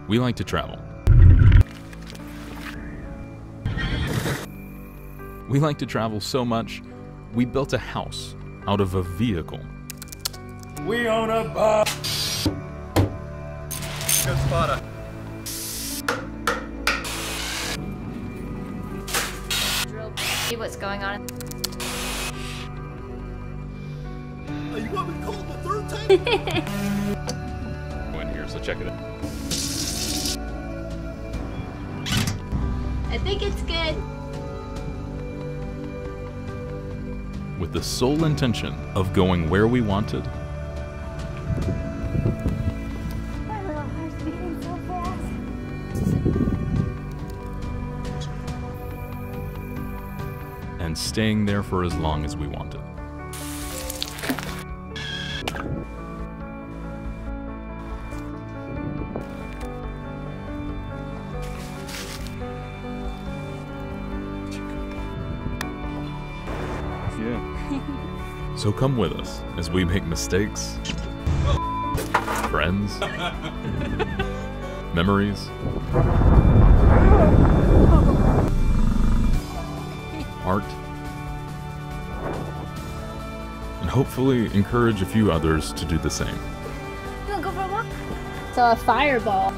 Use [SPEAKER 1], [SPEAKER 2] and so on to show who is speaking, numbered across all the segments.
[SPEAKER 1] We like to travel. We like to travel so much, we built a house out of a vehicle.
[SPEAKER 2] We own a bus. Good spotter.
[SPEAKER 3] See what's going on.
[SPEAKER 2] You want me to call the third time?
[SPEAKER 1] Go in here, so check it out.
[SPEAKER 3] I think it's good.
[SPEAKER 1] With the sole intention of going where we wanted.
[SPEAKER 3] My little heart's beating so fast.
[SPEAKER 1] And staying there for as long as we wanted. Yeah. So come with us as we make mistakes, friends, memories, art, and hopefully encourage a few others to do the same.
[SPEAKER 3] You wanna go for a walk? So a fireball.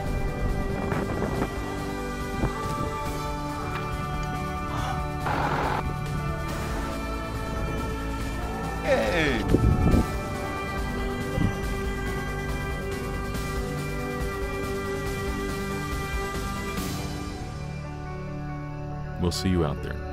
[SPEAKER 2] Hey!
[SPEAKER 1] We'll see you out there.